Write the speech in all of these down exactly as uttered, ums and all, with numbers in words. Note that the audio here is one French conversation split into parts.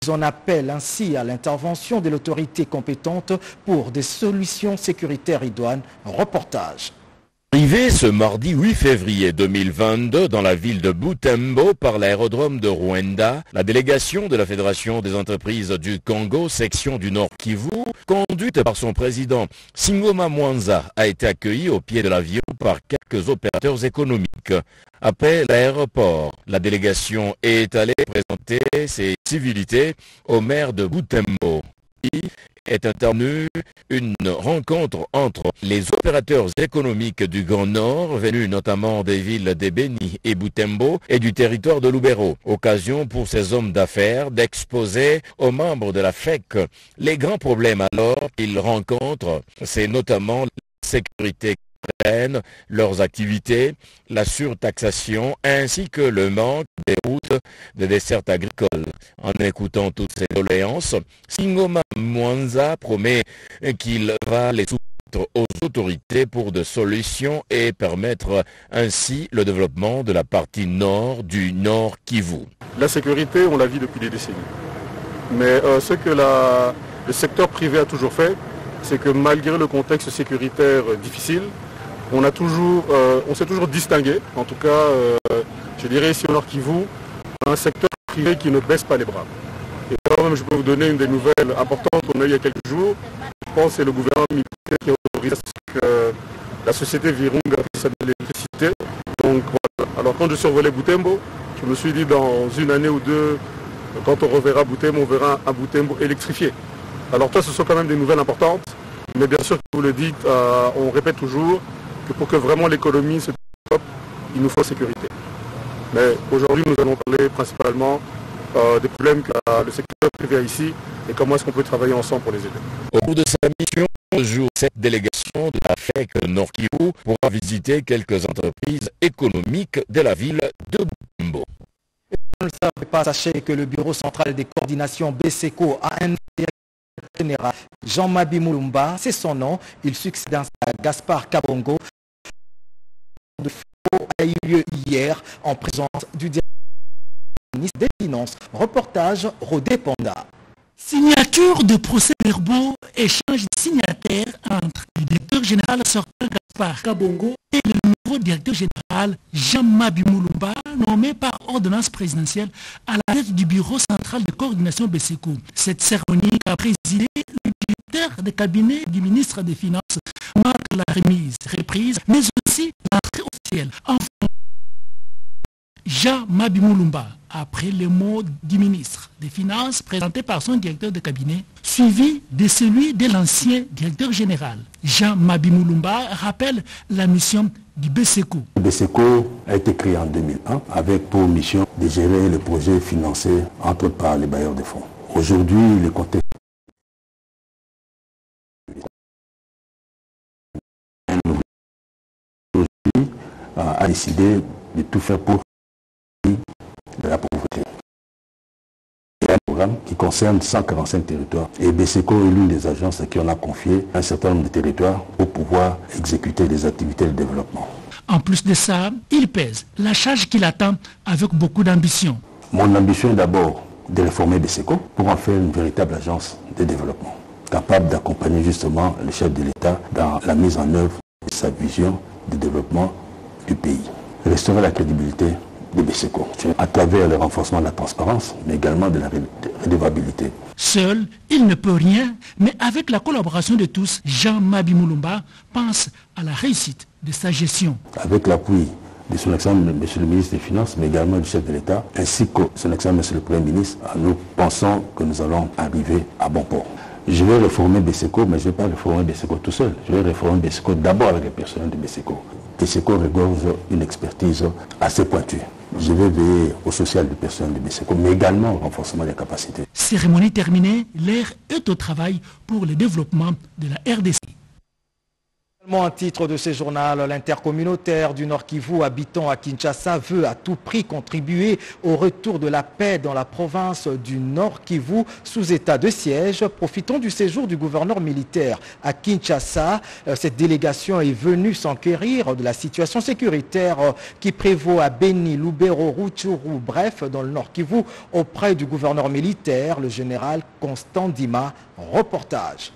Ils en appellent ainsi à l'intervention de l'autorité compétente pour des solutions sécuritaires idoines. Reportage. Arrivé ce mardi huit février deux mille vingt-deux dans la ville de Butembo par l'aérodrome de Rwanda, la délégation de la Fédération des entreprises du Congo, section du Nord Kivu, conduite par son président Singoma Mwanza, a été accueillie au pied de l'avion par quelques opérateurs économiques. Après l'aéroport, la délégation est allée présenter ses civilités au maire de Butembo. Est intervenue une rencontre entre les opérateurs économiques du Grand Nord, venus notamment des villes de Beni et Butembo et du territoire de Lubero. Occasion pour ces hommes d'affaires d'exposer aux membres de la F E C les grands problèmes alors qu'ils rencontrent, c'est notamment la sécurité prennent leurs activités, la surtaxation ainsi que le manque des routes de dessertes agricoles. En écoutant toutes ces doléances, Singoma Mwanza promet qu'il va les soumettre aux autorités pour des solutions et permettre ainsi le développement de la partie nord du Nord Kivu. La sécurité, on la vit depuis des décennies. Mais euh, ce que la, le secteur privé a toujours fait, c'est que malgré le contexte sécuritaire difficile, on a toujours, euh, on s'est toujours distingué, en tout cas, euh, je dirais ici au Nord Kivu, un secteur privé qui ne baisse pas les bras. Et quand même, je peux vous donner une des nouvelles importantes qu'on a eu il y a quelques jours. Je pense que c'est le gouvernement militaire qui a autorisé que la société Virunga puisse amener l'électricité. Donc voilà. Alors quand je survolais Butembo, je me suis dit dans une année ou deux, quand on reverra Butembo, on verra un Butembo électrifié. Alors ça, ce sont quand même des nouvelles importantes. Mais bien sûr, comme vous le dites, euh, on répète toujours, pour que vraiment l'économie se développe, il nous faut sécurité. Mais aujourd'hui, nous allons parler principalement euh, des problèmes que euh, le secteur privé a ici et comment est-ce qu'on peut travailler ensemble pour les aider. Au cours de sa mission, ce jour, cette délégation de la F E C Nord Kivu pourra visiter quelques entreprises économiques de la ville de Butembo. Vous ne le savez pas, sachez que le Bureau central des coordinations BESECO a un général, Jean-Mabi Mulumba, c'est son nom. Il succède à Gaspard Kabongo. De faux a eu lieu hier en présence du ministre des Finances. Reportage Rodé Panda. Signature de procès-verbaux, échange de signataires entre le directeur général sortant Gaspard Kabongo et le nouveau directeur général Jean-Mabi Mulumba, nommé par ordonnance présidentielle à la tête du bureau central de coordination BESECO. Cette cérémonie a présidé le directeur de cabinet du ministre des Finances, marque la remise, reprise, mais aussi l'entrée officielle. Enfin, Jean-Mabi Mulumba, après les mots du ministre des Finances présenté par son directeur de cabinet, suivi de celui de l'ancien directeur général. Jean-Mabi Mulumba rappelle la mission du BESECO. Le BESECO a été créé en deux mille un avec pour mission de gérer les projets financés entre autres par les bailleurs de fonds. Aujourd'hui, le contexte a décidé de tout faire pour de la pauvreté. Il y a un programme qui concerne cent quarante-cinq territoires et BESECO est l'une des agences qui en a confié un certain nombre de territoires pour pouvoir exécuter des activités de développement. En plus de ça, il pèse la charge qu'il attend avec beaucoup d'ambition. Mon ambition est d'abord de réformer BESECO pour en faire une véritable agence de développement, capable d'accompagner justement le chef de l'État dans la mise en œuvre de sa vision de développement du pays. Restaurer la crédibilité de BESECO à travers le renforcement de la transparence, mais également de la redevabilité. Seul, il ne peut rien, mais avec la collaboration de tous, Jean-Mabi Mulumba pense à la réussite de sa gestion. Avec l'appui de son excellence Monsieur le ministre des Finances, mais également du chef de l'État, ainsi que son excellence Monsieur le Premier ministre, nous pensons que nous allons arriver à bon port. Je vais réformer BESECO, mais je ne vais pas réformer BESECO tout seul. Je vais réformer BESECO d'abord avec les personnels de BESECO. BESECO regorge une expertise assez pointue. Je vais veiller au social du personnel de BESECO, mais également au renforcement des capacités. Cérémonie terminée, l'air est au travail pour le développement de la R D C. Un titre de ce journal, l'intercommunautaire du Nord Kivu habitant à Kinshasa veut à tout prix contribuer au retour de la paix dans la province du Nord Kivu sous état de siège. Profitant du séjour du gouverneur militaire à Kinshasa, cette délégation est venue s'enquérir de la situation sécuritaire qui prévaut à Beni, Lubero, Rutshuru, bref, dans le Nord Kivu, auprès du gouverneur militaire, le général Constant Dima. Reportage.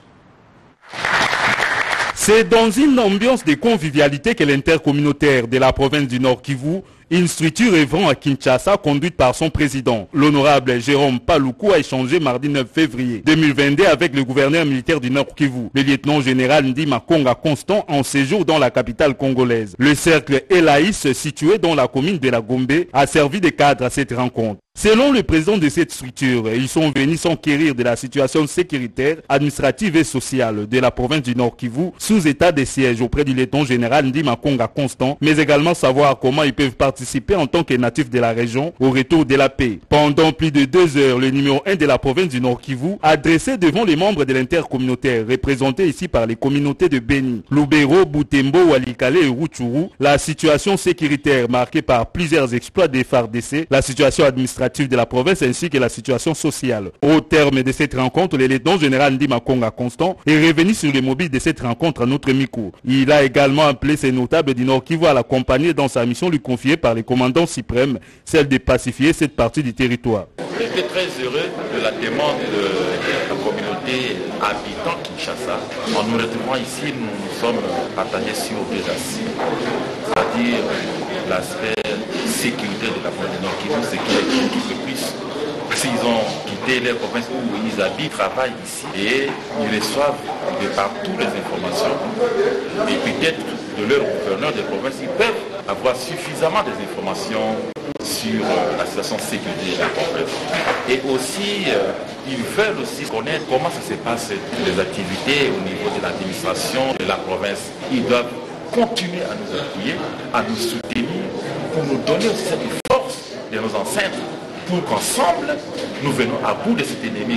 C'est dans une ambiance de convivialité que l'intercommunautaire de la province du Nord Kivu, une structure œuvrant à Kinshasa conduite par son président, l'honorable Jérôme Paluku, a échangé mardi neuf février deux mille vingt-deux avec le gouverneur militaire du Nord Kivu, le lieutenant-général Ndima Konga Constant, en séjour dans la capitale congolaise. Le cercle Elaïs, situé dans la commune de la Gombe, a servi de cadre à cette rencontre. Selon le président de cette structure, ils sont venus s'enquérir de la situation sécuritaire, administrative et sociale de la province du Nord Kivu sous état de siège auprès du lieutenant général Ndima Konga Constant, mais également savoir comment ils peuvent participer en tant que natifs de la région au retour de la paix. Pendant plus de deux heures, le numéro un de la province du Nord Kivu a dressé devant les membres de l'intercommunautaire, représentés ici par les communautés de Beni, Lubero, Butembo, Walikale et Rutshuru, la situation sécuritaire marquée par plusieurs exploits des F A R D C, la situation administrative de la province ainsi que la situation sociale. Au terme de cette rencontre, le lieutenant général Ndima Konga Constant est revenu sur les mobiles de cette rencontre à notre micro. Il a également appelé ses notables du Nord Kivu à l'accompagner dans sa mission lui confiée par les commandants suprêmes, celle de pacifier cette partie du territoire. J'étais très heureux de la demande de la communauté habitant Kinshasa. En nous retrouvant ici, nous nous sommes partagés sur deux aspects, c'est-à-dire l'aspect sécurité de la province du Nord Kivu, c'est qui est un peu plus. Parce qu'ils ont quitté les provinces où ils habitent, travaillent ici et ils reçoivent de partout les informations. Et peut-être de leur gouverneur de province, ils peuvent avoir suffisamment des informations sur euh, la situation de sécurité de la province. Et aussi, euh, ils veulent aussi connaître comment ça se passe les activités au niveau de l'administration de la province. Ils doivent continuer à nous appuyer, à nous soutenir, pour nous donner aussi cette force de nos ancêtres, pour qu'ensemble, nous venons à bout de cet ennemi.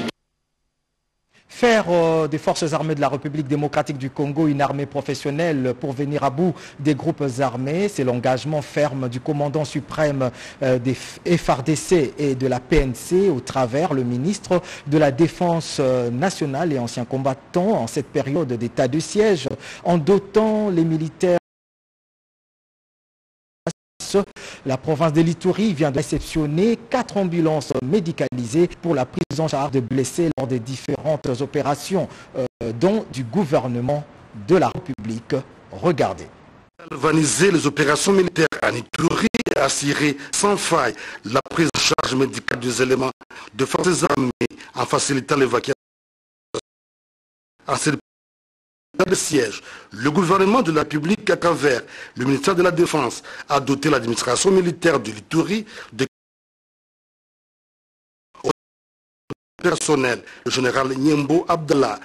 Faire euh, des forces armées de la République démocratique du Congo une armée professionnelle pour venir à bout des groupes armés, c'est l'engagement ferme du commandant suprême euh, des F A R D C et de la P N C au travers le ministre de la Défense nationale et ancien combattant en cette période d'état de siège, en dotant les militaires. La province de l'Ituri vient de réceptionner quatre ambulances médicalisées pour la prise en charge de blessés lors des différentes opérations euh, dont du gouvernement de la République. Regardez. Galvaniser les opérations militaires en Ituri et assurer sans faille la prise en charge médicale des éléments de forces armées en facilitant l'évacuation. En cette de siège, le gouvernement de la République à travers le ministère de la Défense a doté l'administration militaire de l'Ituri de personnel. Le général Nyembo Abdallah,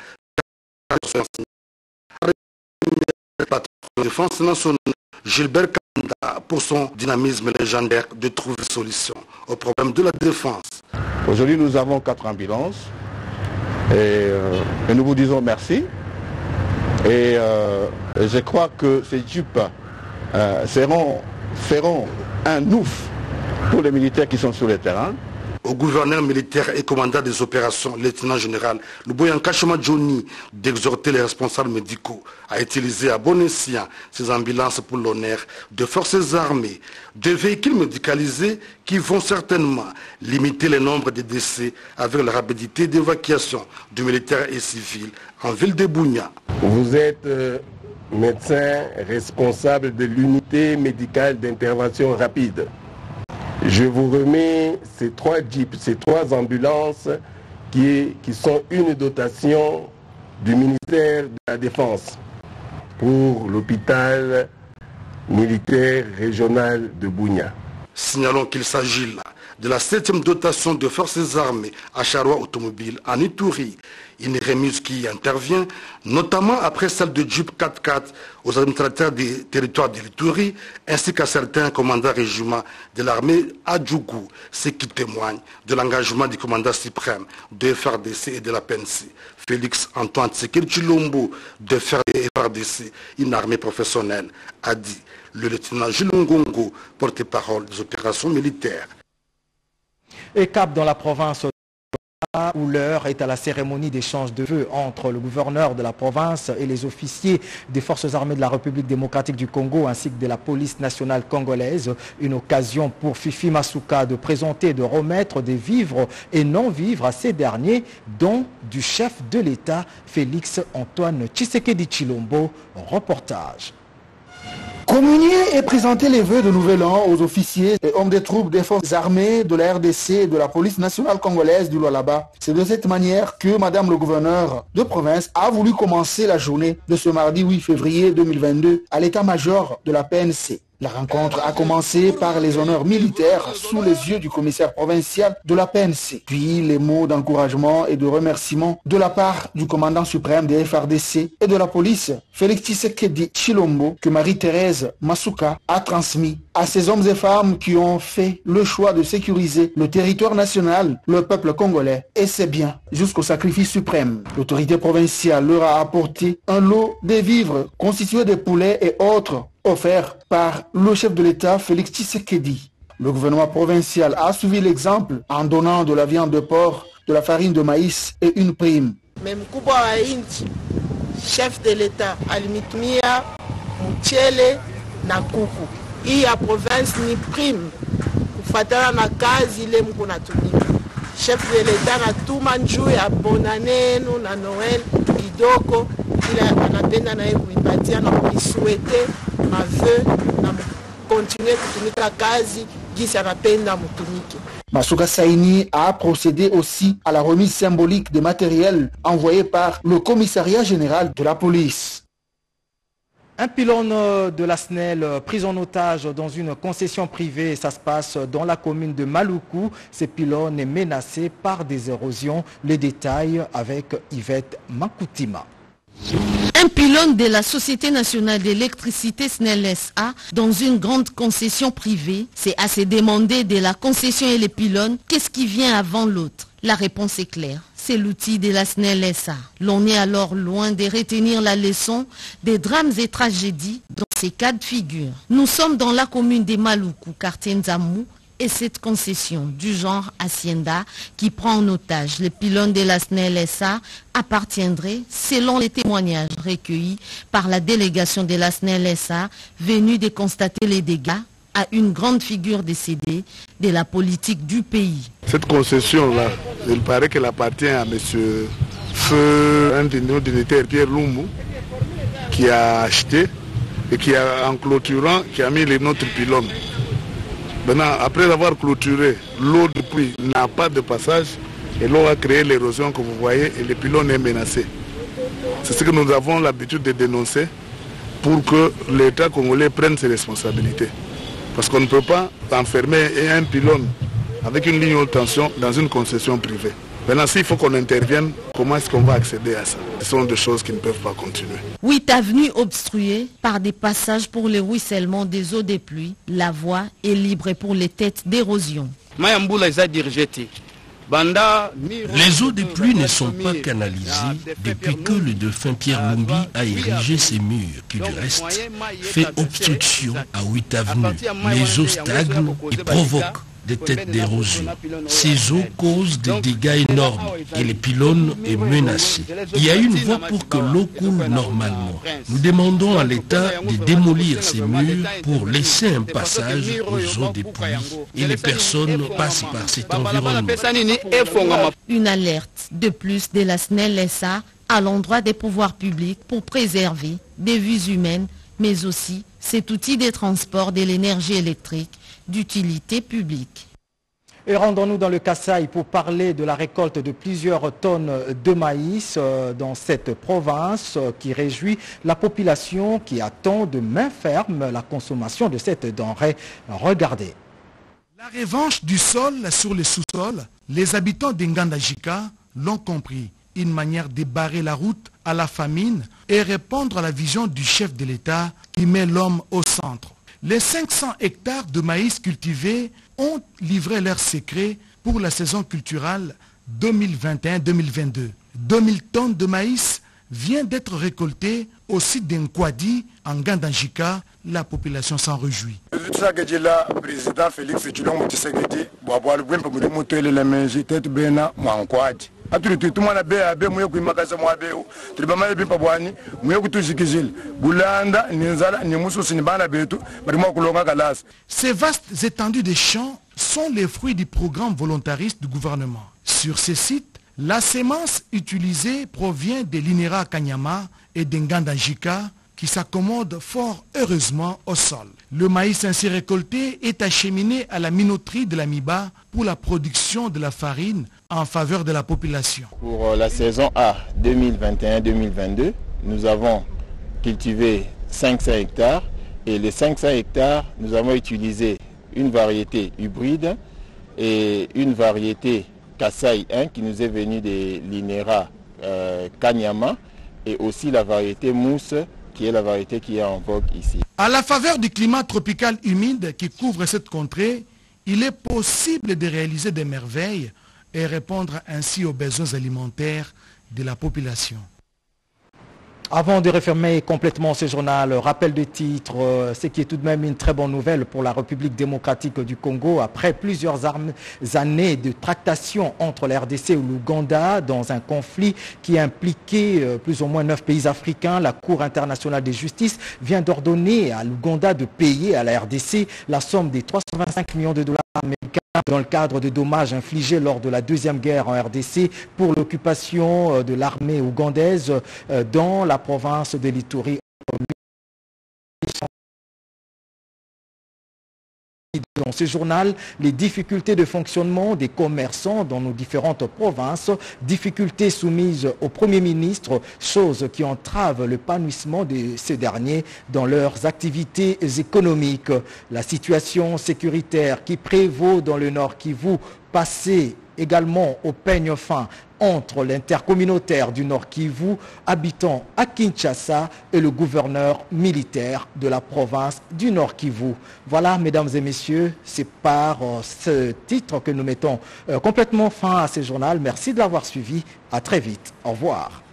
la Défense nationale, Gilbert Kanda, pour son dynamisme légendaire de trouver solution au problème de la défense. Aujourd'hui, nous avons quatre ambulances et, euh, et nous vous disons merci. Et euh, je crois que ces jeeps euh, seront, feront un ouf pour les militaires qui sont sur le terrain. Au gouverneur militaire et commandant des opérations, lieutenant général Luboyanka Chama Johnny, d'exhorter les responsables médicaux à utiliser à bon escient ces ambulances pour l'honneur de forces armées, de véhicules médicalisés qui vont certainement limiter le nombre de décès avec la rapidité d'évacuation de militaires et civils en ville de Bunia. Vous êtes euh, médecin responsable de l'unité médicale d'intervention rapide. Je vous remets ces trois jeeps, ces trois ambulances qui, qui sont une dotation du ministère de la Défense pour l'hôpital militaire régional de Bunia. Signalons qu'il s'agit là de la septième dotation de forces armées à Charrois Automobile en Ituri. Une remise qui intervient notamment après celle de Jeep quatre-quatre aux administrateurs des territoires de l'Ituri ainsi qu'à certains commandants régiments de l'armée à Djougou, ce qui témoigne de l'engagement du commandant suprême de F R D C et de la P N C, Félix Antoine Tshisekedi Tshilombo de F R D C, une armée professionnelle, a dit le lieutenant Jules Ngongo, porte-parole des opérations militaires. Et cap dans la province où l'heure est à la cérémonie d'échange de vœux entre le gouverneur de la province et les officiers des forces armées de la République démocratique du Congo ainsi que de la police nationale congolaise. Une occasion pour Fifi Masuka de présenter et de remettre des vivres et non-vivres à ces derniers, dont du chef de l'État Félix Antoine Tshisekedi Tshilombo. Reportage. Communier et présenter les vœux de Nouvel An aux officiers et hommes des troupes des forces armées de la R D C et de la police nationale congolaise du Lualaba. C'est de cette manière que Madame le gouverneur de province a voulu commencer la journée de ce mardi huit février deux mille vingt-deux à l'état-major de la P N C. La rencontre a commencé par les honneurs militaires sous les yeux du commissaire provincial de la P N C, puis les mots d'encouragement et de remerciement de la part du commandant suprême des F R D C et de la police, Félix Tshisekedi Tshilombo, que Marie-Thérèse Masuka a transmis à ces hommes et femmes qui ont fait le choix de sécuriser le territoire national, le peuple congolais et ses biens jusqu'au sacrifice suprême. L'autorité provinciale leur a apporté un lot de vivres constitués de poulets et autres offert par le chef de l'État Félix Tshisekedi. Le gouvernement provincial a suivi l'exemple en donnant de la viande de porc, de la farine de maïs et une prime. Même mkubwa wa inchi, chef de l'État alimitumia mchele na kuku. Hii ya province ni prime kufatana na kazi ile mko natumika. Chef de l'État natuma njuu ya bonanenu na Noël kidogo ila anapenda naye kuipatia na kuisuete maveu na continuer kutumika kazi gisi anapenda mutumike. Masuka Saini a procédé aussi à la remise symbolique des matériels envoyés par le commissariat général de la police. Un pylône de la S N E L pris en otage dans une concession privée, ça se passe dans la commune de Maluku. Ce pylône est menacé par des érosions. Les détails avec Yvette Mankoutima. Un pylône de la Société nationale d'électricité S N E L S A dans une grande concession privée. C'est à se demander de la concession et les pylônes, qu'est-ce qui vient avant l'autre? La réponse est claire. C'est l'outil de la S N E L S A. L'on est alors loin de retenir la leçon des drames et tragédies dans ces cas de figure. Nous sommes dans la commune de Maluku, quartier Nzamou, et cette concession du genre Hacienda qui prend en otage les pylônes de la S N E L S A appartiendrait, selon les témoignages recueillis par la délégation de la S N E L S A venue de constater les dégâts, à une grande figure décédée de la politique du pays. Cette concession-là, il paraît qu'elle appartient à M. Feu, un de nos dignitaires, Pierre Lumbu, qui a acheté et qui a, en clôturant, qui a mis les nôtres pylônes. Maintenant, après avoir clôturé, l'eau de pluie n'a pas de passage et l'eau a créé l'érosion que vous voyez et le pylône est menacé. C'est ce que nous avons l'habitude de dénoncer pour que l'État congolais prenne ses responsabilités. Parce qu'on ne peut pas enfermer un pylône avec une ligne haute tension dans une concession privée. Maintenant, s'il faut qu'on intervienne, comment est-ce qu'on va accéder à ça? Ce sont des choses qui ne peuvent pas continuer. Huit avenues obstruées par des passages pour le ruissellement des eaux des pluies. La voie est libre pour les têtes d'érosion. Les eaux des pluies ne sont pas canalisées depuis que le défunt Pierre Lumbi a érigé ses murs, qui du reste fait obstruction à huit avenues. Les eaux stagnent et provoquent des têtes d'érosion. Ces eaux causent des dégâts énormes et le pylône est menacé. Il y a une voie pour que l'eau coule normalement. Nous demandons à l'État de démolir ces murs pour laisser un passage aux eaux des pluies et les personnes passent par cet environnement. Une alerte de plus de la S N E L S A à l'endroit des pouvoirs publics pour préserver des vies humaines, mais aussi cet outil de transport de l'énergie électrique d'utilité publique. Et rendons-nous dans le Kasaï pour parler de la récolte de plusieurs tonnes de maïs dans cette province qui réjouit la population qui attend de main ferme la consommation de cette denrée. Regardez. La revanche du sol sur le sous-sol, les habitants d'Ngandajika l'ont compris. Une manière de barrer la route à la famine et répondre à la vision du chef de l'État qui met l'homme au centre. Les cinq cents hectares de maïs cultivés ont livré leurs secrets pour la saison culturelle deux mille vingt et un deux mille vingt-deux. deux mille tonnes de maïs viennent d'être récoltées au site d'Nkwadi en Ngandajika. La population s'en réjouit. Président Félix Tshilombo Tshisekedi, ces vastes étendues de champs sont les fruits du programme volontariste du gouvernement. Sur ces sites, la sémence utilisée provient de l'I N E R A Kanyama et d'Ngandajika qui s'accommodent fort heureusement au sol. Le maïs ainsi récolté est acheminé à la minoterie de la Miba pour la production de la farine en faveur de la population. Pour la saison A deux mille vingt et un deux mille vingt-deux, nous avons cultivé cinq cents hectares et les cinq cents hectares, nous avons utilisé une variété hybride et une variété Kasai un qui nous est venue de l'I N E R A euh, Kanyama et aussi la variété Mousse qui est la variété qui est en vogue ici. À la faveur du climat tropical humide qui couvre cette contrée, il est possible de réaliser des merveilles et répondre ainsi aux besoins alimentaires de la population. Avant de refermer complètement ce journal, rappel de titre, euh, ce qui est tout de même une très bonne nouvelle pour la République démocratique du Congo. Après plusieurs années de tractation entre la R D C et l'Ouganda dans un conflit qui a impliqué euh, plus ou moins neuf pays africains, la Cour internationale de justice vient d'ordonner à l'Ouganda de payer à la R D C la somme des trois cent vingt-cinq millions de dollars américains dans le cadre de dommages infligés lors de la Deuxième Guerre en R D C pour l'occupation de l'armée ougandaise dans la province de l'Ituri. Dans ce journal, les difficultés de fonctionnement des commerçants dans nos différentes provinces, difficultés soumises au Premier ministre, choses qui entravent l'épanouissement de ces derniers dans leurs activités économiques. La situation sécuritaire qui prévaut dans le Nord Kivu, passée également au peigne fin entre l'intercommunautaire du Nord Kivu, habitant à Kinshasa, et le gouverneur militaire de la province du Nord Kivu. Voilà, mesdames et messieurs, c'est par euh, ce titre que nous mettons euh, complètement fin à ce journal. Merci de l'avoir suivi. À très vite. Au revoir.